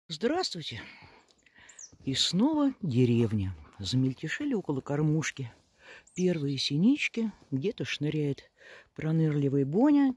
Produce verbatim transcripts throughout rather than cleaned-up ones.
Здравствуйте! И снова деревня. Замельтешили около кормушки. Первые синички, где-то шныряет пронырливый Боня.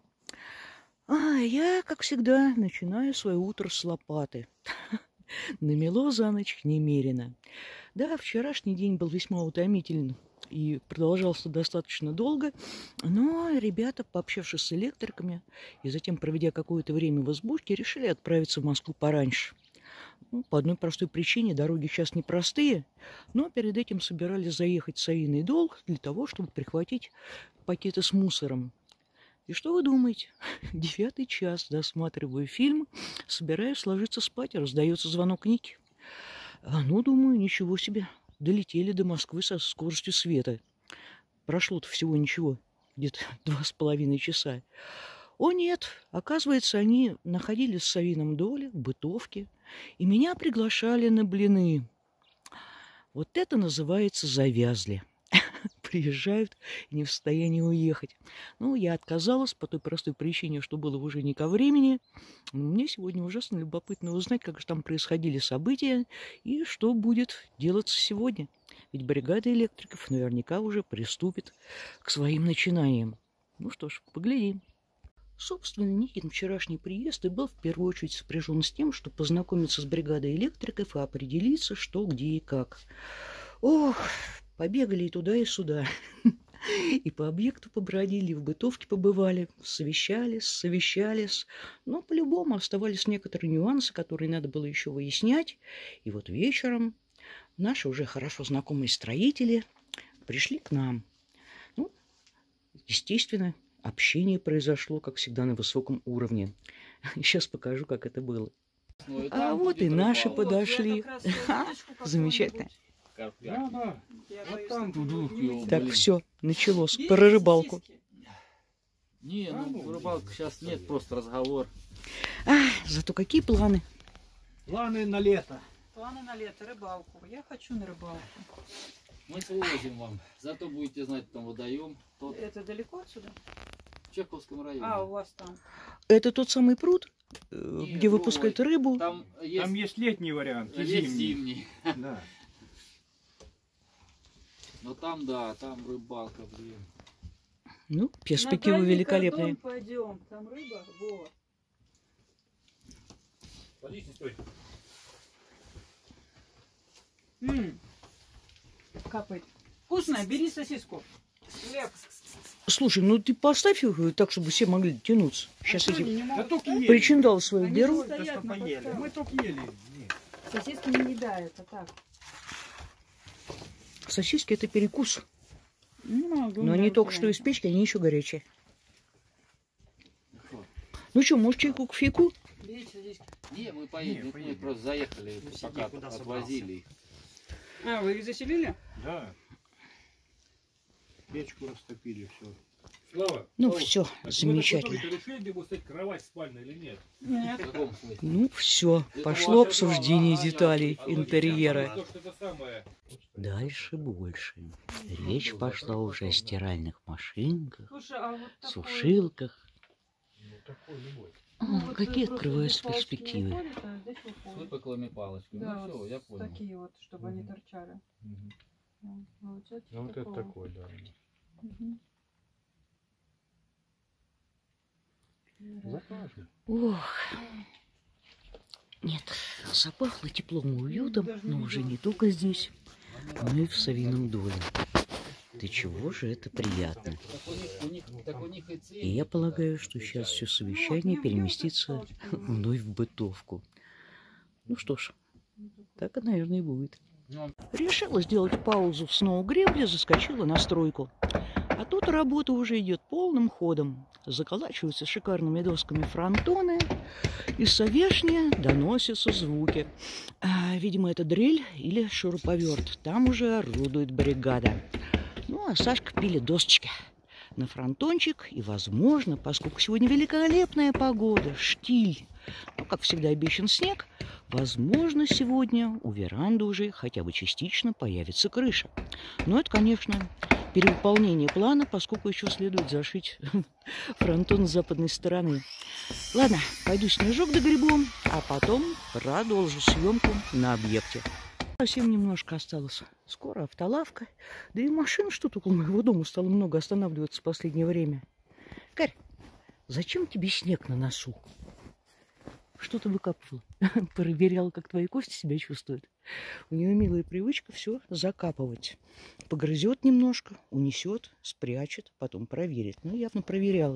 А я, как всегда, начинаю свое утро с лопаты. Намело за ночь немерено. Да, вчерашний день был весьма утомителен и продолжался достаточно долго, но ребята, пообщавшись с электриками и затем проведя какое-то время в избушке, решили отправиться в Москву пораньше. Ну, по одной простой причине: дороги сейчас непростые, но перед этим собирались заехать в Савиный Дол для того, чтобы прихватить пакеты с мусором. И что вы думаете? Девятый час, досматриваю фильм, собираюсь ложиться спать, раздается звонок Ники. А ну, думаю, ничего себе, долетели до Москвы со скоростью света. Прошло-то всего ничего, где-то два с половиной часа. О нет, оказывается, они находились в Савином Доле, в бытовке, и меня приглашали на блины. Вот это называется завязли. Приезжают и не в состоянии уехать. Ну, я отказалась по той простой причине, что было уже не ко времени. Но мне сегодня ужасно любопытно узнать, как же там происходили события и что будет делаться сегодня. Ведь бригада электриков наверняка уже приступит к своим начинаниям. Ну что ж, поглядим. Собственно, Никин вчерашний приезд и был в первую очередь сопряжен с тем, чтобы познакомиться с бригадой электриков и определиться, что, где и как. Ох, побегали и туда, и сюда. И по объекту побродили, и в бытовке побывали, совещались, совещались. Но по-любому оставались некоторые нюансы, которые надо было еще выяснять. И вот вечером наши уже хорошо знакомые строители пришли к нам. Ну, естественно, общение произошло, как всегда, на высоком уровне. Сейчас покажу, как это было. Ну, а вот и наши рыбалка. Подошли. Замечательно. Да, да. Вот там так, все, началось. Про рыбалку. Не, ну рыбалка сейчас нет, просто разговор. А, зато какие планы? Планы на лето. Планы на лето, рыбалку. Я хочу на рыбалку. Мы свозим вам, зато будете знать, там водоем. Тот... Это далеко отсюда? В Чеховском районе. А, у вас там. Это тот самый пруд, Нет, где выпускают рыбу? Там есть, там есть летний вариант, и есть зимний. зимний. Да. Но там, да, там рыбалка, блин. Ну, перспективы великолепные. Пойдем, там рыба, во. Подожди, стой. М-м. Капает. Вкусная, бери сосиску. Хлеб. Слушай, ну ты поставь их так, чтобы все могли тянуться. Сейчас а эти Да только ели. причиндал свою Они беру. стоят, Да что поели. Мы только ели. Нет. Сосиски не еда, это так. Сосиски — это перекус. Не могу, Но они только что из печки, они еще горячие. Ну что, может, чайку к фику? Берите сосиски. Не, мы поедем, Не, мы, мы просто заехали, пока отвозили их. А, вы их заселили? Да. Печку растопили, все. Слава, Ну Слава, все, замечательно. Ты решили, где будет стоять кровать спальная или нет? Нет. В каком смысле? Ну все, Это пошло ваша обсуждение права, деталей а, а, интерьера. То, что это самое. Дальше больше. Речь пошла уже о стиральных машинках, Слушай, а вот такой... сушилках. Ну, такой любой. О, Ну, вот какие вы просто открываются здесь палочки не перспективы. ходят, а здесь С выходят. выпуклыми палочками. Да, Ну все, вот я понял. такие вот, чтобы они Мгм. торчали. Мгм. Ну, вот это, Ну, вот это такого. такой, да. Мгм. Закажем. Ох. Нет, запахло теплом и уютом, но уже не только здесь, но и в Савином Доле. Ты чего же это приятно. Так у них, у них, так у них и цель. И я полагаю, что сейчас все совещание переместится вновь в бытовку. Ну что ж, так, наверное, и будет. Ну, Решила сделать паузу в сноугребле, заскочила на стройку. А тут работа уже идет полным ходом. Заколачиваются шикарными досками фронтоны, и со вешни доносятся звуки. А, видимо, это дрель или шуруповерт. Там уже орудует бригада. Ну, а Сашка пилит досочки на фронтончик. И, возможно, поскольку сегодня великолепная погода, штиль, ну, как всегда, обещан снег, возможно, сегодня у веранды уже хотя бы частично появится крыша. Но это, конечно, перевыполнение плана, поскольку еще следует зашить фронтон с западной стороны. Ладно, пойду снежок догребу, а потом продолжу съемку на объекте. Совсем немножко осталось. Скоро автолавка. Да и машин что-то около моего дома стало много останавливаться в последнее время. Карь, зачем тебе снег на носу? Что ты выкапывала? Проверяла, как твои кости себя чувствуют. У нее милая привычка все закапывать. Погрызет немножко, унесет, спрячет, потом проверит. Ну, явно проверяла.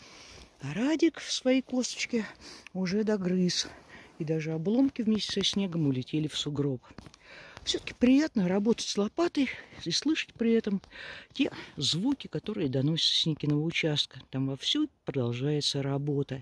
А Радик свои косточки уже догрыз. И даже обломки вместе со снегом улетели в сугроб. Все-таки приятно работать с лопатой и слышать при этом те звуки, которые доносятся с Никиного участка. Там вовсю продолжается работа.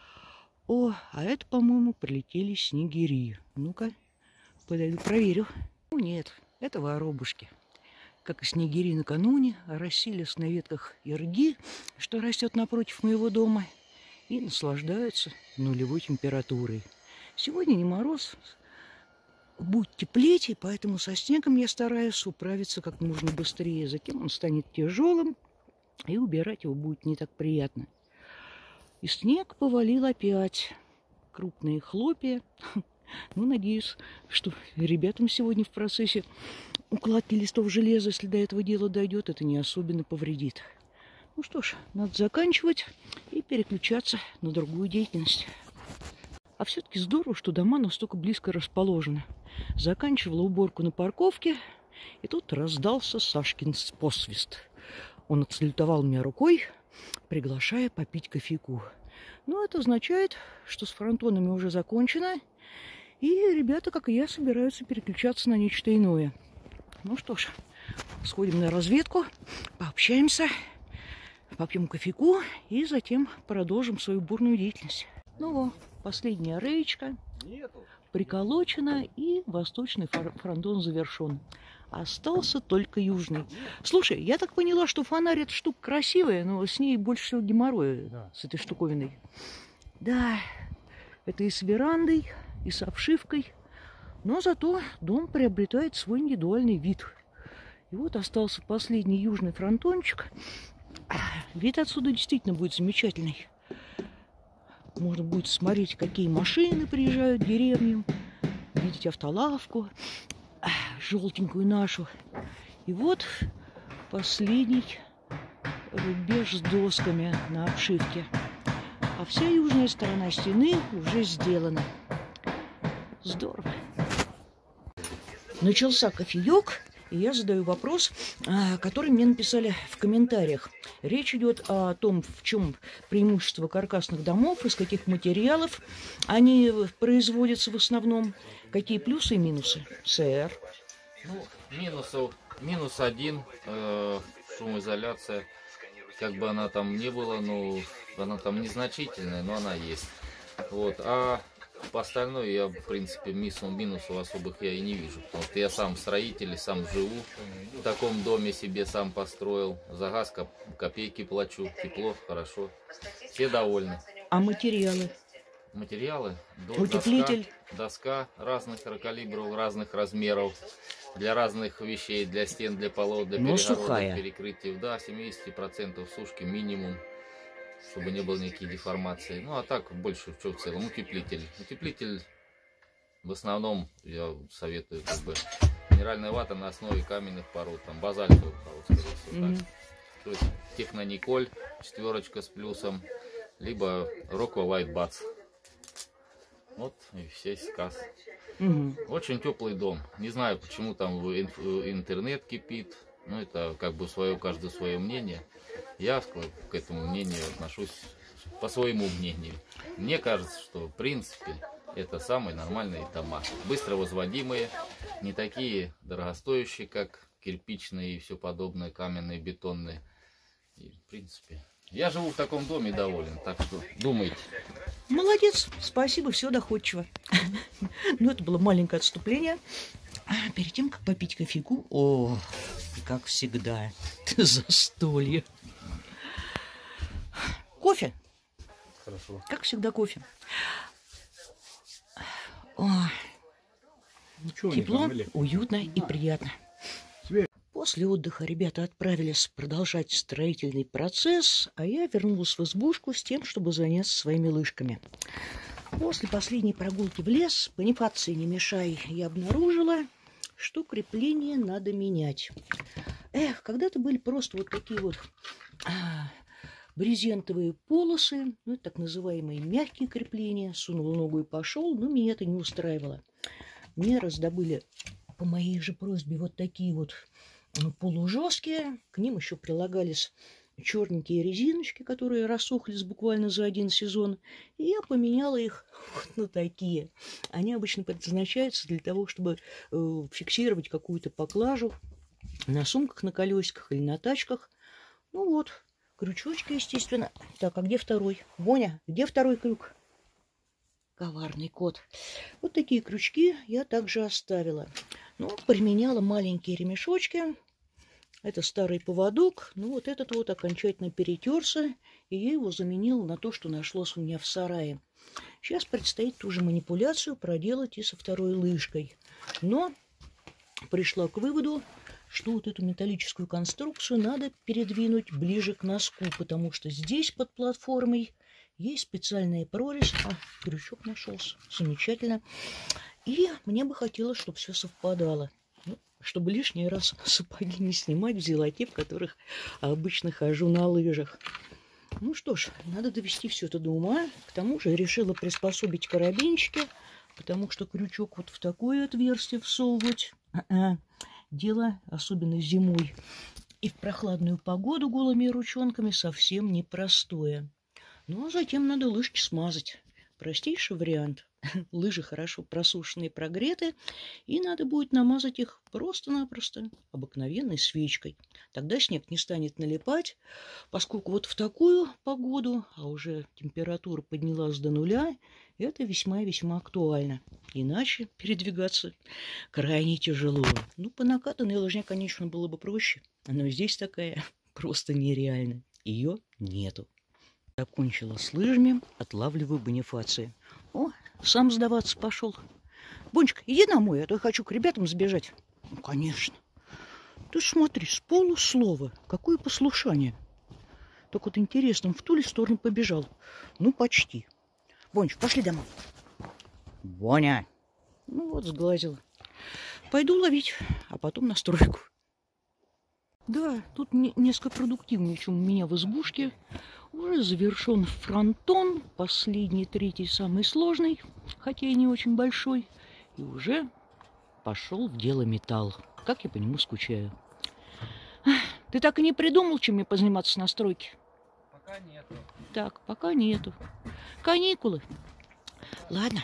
О, а это, по-моему, прилетели снегири. Ну-ка, подойду, проверю. Ну нет, это воробушки. Как и снегири накануне, расселись на ветках ирги, что растет напротив моего дома, и наслаждаются нулевой температурой. Сегодня не мороз, будет теплеть, и поэтому со снегом я стараюсь управиться как можно быстрее. Затем он станет тяжелым, и убирать его будет не так приятно. И снег повалил опять. Крупные хлопья. Ну, надеюсь, что ребятам сегодня в процессе укладки листов железа, если до этого дела дойдет, это не особенно повредит. Ну что ж, надо заканчивать и переключаться на другую деятельность. А все-таки здорово, что дома настолько близко расположены. Заканчивала уборку на парковке, и тут раздался Сашкин посвист. Он отсалютовал меня рукой, приглашая попить кофейку. Ну, это означает, что с фронтонами уже закончено, и ребята, как и я, собираются переключаться на нечто иное. Ну что ж, сходим на разведку, пообщаемся, попьем кофейку и затем продолжим свою бурную деятельность. Ну, последняя реечка приколочена, и восточный фронтон завершен. Остался только южный. Слушай, я так поняла, что фонарь эта штука красивая, но с ней больше всего геморроя, да, с этой штуковиной. Да, это и с верандой, и с обшивкой. Но зато дом приобретает свой индивидуальный вид. И вот остался последний южный фронтончик. Вид отсюда действительно будет замечательный. Можно будет смотреть, какие машины приезжают в деревню, видеть автолавку, желтенькую нашу. И вот последний рубеж с досками на обшивке. А вся южная сторона стены уже сделана. Здорово. Начался кофеек, и я задаю вопрос, который мне написали в комментариях. Речь идет о том, в чем преимущество каркасных домов, из каких материалов они производятся в основном, какие плюсы и минусы. СР. Ну, минусов, минус один, э, шумоизоляция. Как бы она там ни была, ну, она там незначительная, но она есть. Вот. А по остальное я, в принципе, минусов, минусов особых я и не вижу. Потому что я сам строитель, сам живу в таком доме, себе сам построил. За газ коп копейки плачу, тепло, хорошо. Все довольны. А материалы? Материалы? Утеплитель? Доска, доска разных калибров, разных размеров. Для разных вещей, для стен, для полов, для перегородок, перекрытий. Да, семьдесят процентов сушки минимум, чтобы не было никаких деформаций. Ну, а так, больше, что в целом, утеплитель. Утеплитель, в основном, я советую, как бы, минеральная вата на основе каменных пород, там, базальтовых пород, скорее всего, mm-hmm. так. То есть, Технониколь, четверочка с плюсом, либо Rockwell White Bats. Вот и весь сказ. Угу. Очень теплый дом. Не знаю, почему там интернет кипит. Ну, это как бы свое, каждое свое мнение. Я к этому мнению отношусь по своему мнению. Мне кажется, что в принципе это самые нормальные дома. Быстро возводимые, не такие дорогостоящие, как кирпичные и все подобное, каменные, бетонные. И в принципе... Я живу в таком доме доволен, так что думайте. Молодец, спасибо, все доходчиво. Ну, это было маленькое отступление. Перед тем, как попить кофейку, о, как всегда, застолье. Кофе. Хорошо. Как всегда, кофе. О, ну, тепло, уютно и приятно. После отдыха ребята отправились продолжать строительный процесс, а я вернулась в избушку с тем, чтобы заняться своими лыжками. После последней прогулки в лес, Бонифации не мешай, я обнаружила, что крепление надо менять. Эх, когда-то были просто вот такие вот а, брезентовые полосы, ну, так называемые мягкие крепления. Сунул ногу и пошел, но меня это не устраивало. Мне раздобыли по моей же просьбе вот такие вот полужесткие. К ним еще прилагались черненькие резиночки, которые рассохлись буквально за один сезон. И я поменяла их вот на такие. Они обычно предназначаются для того, чтобы э, фиксировать какую-то поклажу на сумках, на колесиках или на тачках. Ну вот, крючочки, естественно. Так, а где второй? Боня, где второй крюк? Коварный кот. Вот такие крючки я также оставила. Ну, применяла маленькие ремешочки. Это старый поводок. Ну, вот этот вот окончательно перетерся. И я его заменила на то, что нашлось у меня в сарае. Сейчас предстоит ту же манипуляцию проделать и со второй лыжкой. Но пришла к выводу, что вот эту металлическую конструкцию надо передвинуть ближе к носку, потому что здесь под платформой есть специальная прорезь. А, крючок нашелся. Замечательно. И мне бы хотелось, чтобы все совпадало. Ну, чтобы лишний раз сапоги не снимать, взяла те, в которых обычно хожу на лыжах. Ну что ж, надо довести все это до ума. К тому же решила приспособить карабинчики, потому что крючок вот в такое отверстие всовывать а-а, дело, особенно зимой и в прохладную погоду голыми ручонками, совсем непростое. Ну а затем надо лыжки смазать. Простейший вариант. Лыжи хорошо просушенные, прогреты, и надо будет намазать их просто-напросто обыкновенной свечкой. Тогда снег не станет налипать, поскольку вот в такую погоду, а уже температура поднялась до нуля, это весьма-весьма актуально. Иначе передвигаться крайне тяжело. Ну, по накатанной лыжне, конечно, было бы проще, но здесь такая просто нереально. Ее нету. Закончила с лыжами, отлавливаю Бонифация. О, сам сдаваться пошел. Бончик, иди домой, а то я хочу к ребятам сбежать. Ну, конечно. Ты смотри, с полуслова. Какое послушание. Так вот интересно, в ту ли сторону побежал? Ну, почти. Бончик, пошли домой. Боня. Ну вот, сглазила. Пойду ловить, а потом на стройку. Да, тут не, несколько продуктивнее, чем у меня в избушке. Уже завершен фронтон, последний, третий, самый сложный, хотя и не очень большой. И уже пошел в дело металл. Как я по нему скучаю. Ты так и не придумал, чем мне позаниматься на стройке? Пока нету. Так, пока нету. Каникулы. Ладно.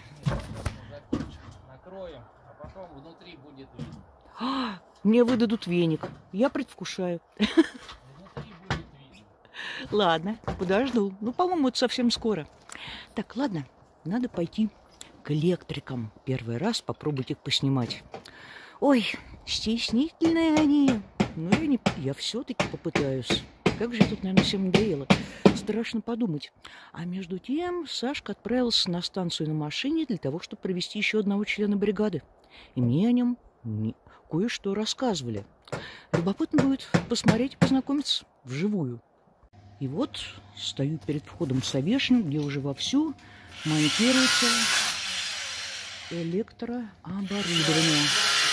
Накроем, а потом внутри будет видно. А, мне выдадут веник. Я предвкушаю. Внутри будет видно. Ладно, подожду. Ну, по-моему, это совсем скоро. Так, ладно, надо пойти к электрикам. Первый раз попробовать их поснимать. Ой, стеснительные они. Но я, не... я все-таки попытаюсь. Как же тут, наверное, всем надоело. Страшно подумать. А между тем Сашка отправился на станцию на машине для того, чтобы привезти еще одного члена бригады. И мне о нем не... кое-что рассказывали. Любопытно будет посмотреть и познакомиться вживую. И вот стою перед входом в Совешню, где уже вовсю монтируется электрооборудование.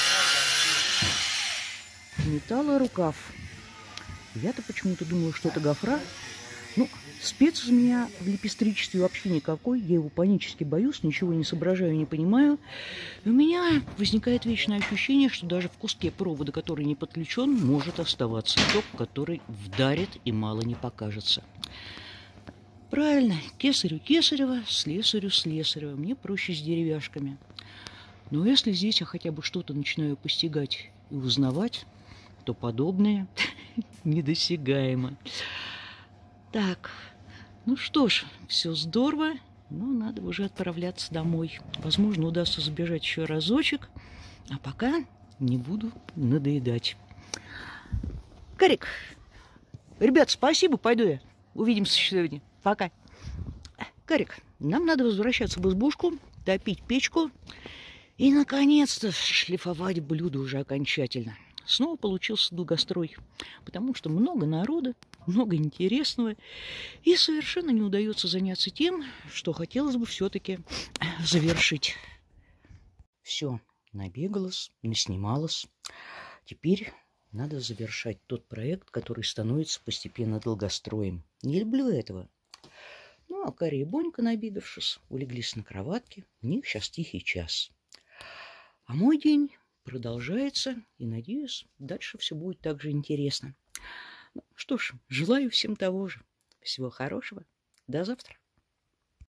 Металлорукав. Я-то почему-то думала, что это гофра. Ну, спец у меня в лепестричестве вообще никакой. Я его панически боюсь, ничего не соображаю, не понимаю. И у меня возникает вечное ощущение, что даже в куске провода, который не подключен, может оставаться ток, который вдарит и мало не покажется. Правильно, кесарю кесарева, слесарю слесарева. Мне проще с деревяшками. Но если здесь я хотя бы что-то начинаю постигать и узнавать, то подобное недосягаемо. Так, ну что ж, все здорово, но надо уже отправляться домой. Возможно, удастся забежать еще разочек, а пока не буду надоедать. Карик, ребят, спасибо, пойду я. Увидимся сегодня. Пока. Карик, нам надо возвращаться в избушку, топить печку и, наконец-то, шлифовать блюдо уже окончательно. снова получился долгострой, потому что много народа, много интересного, и совершенно не удается заняться тем, что хотелось бы все-таки завершить. Все, набегалась, наснималась. Теперь надо завершать тот проект, который становится постепенно долгостроем. Не люблю этого. Ну, а Каря и Бонька, набегавшись, улеглись на кроватке. У них сейчас тихий час. А мой день продолжается, и, надеюсь, дальше все будет так же интересно. Ну, что ж, желаю всем того же. Всего хорошего. До завтра.